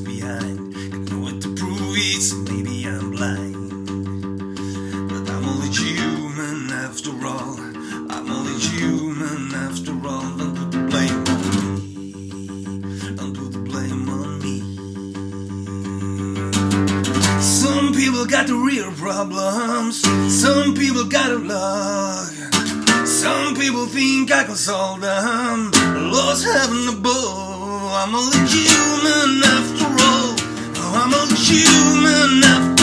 behind. Got nowhere to prove it, so maybe I'm blind. But I'm only human after all. I'm only human after all. Don't put the blame on me. Don't put the blame on me. Some people got the real problems. Some people got a luck. Some people think I can solve them. Lord's heaven above. I'm only human after all. Oh, I'm only human after all.